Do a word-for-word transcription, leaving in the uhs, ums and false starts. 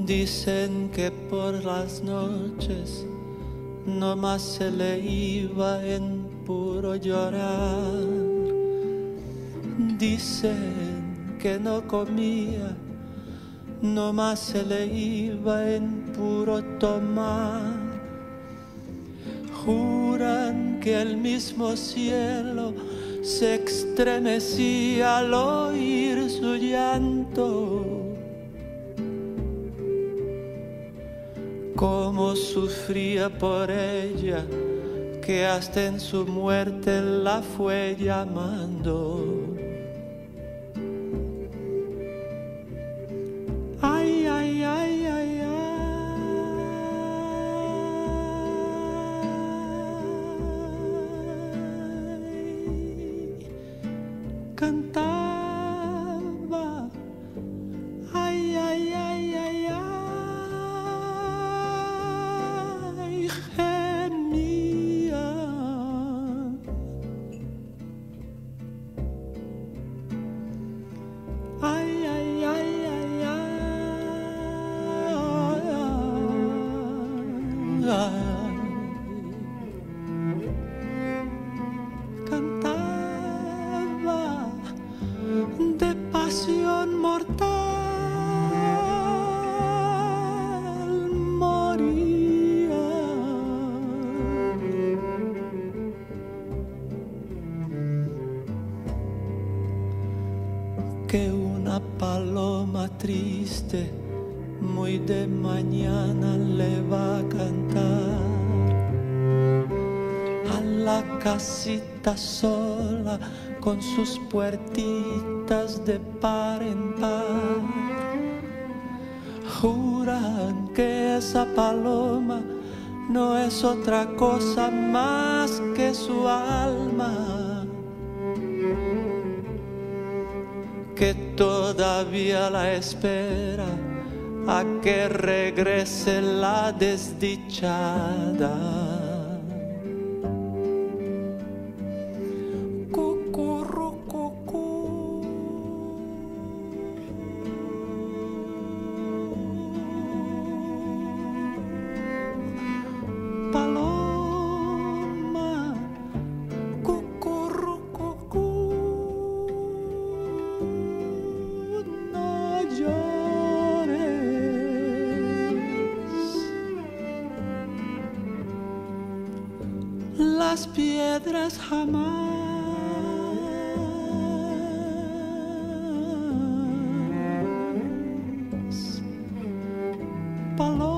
Dicen que por las noches nomás se le iba en puro llorar. Dicen que no comía, nomás se le iba en puro tomar. Juran que el mismo cielo se estremecía al oír su llanto. Cómo sufría por ella, que hasta en su muerte la fue llamando. Ay, ay, ay, ay, ay. Cantaba. Ay, ay, ay, ay, ay. Ay, ay, ay, ay, ay, ay. Cantaba de pasión mortal, moría. Que una paloma triste muy de mañana le va a cantar a la casita sola con sus puertitas de par en par. Juran que esa paloma no es otra cosa más que su alma, que todavía la espera a que regrese la desdichada. Paloma, cucurrucucú, no llores. Las piedras jamás paloma.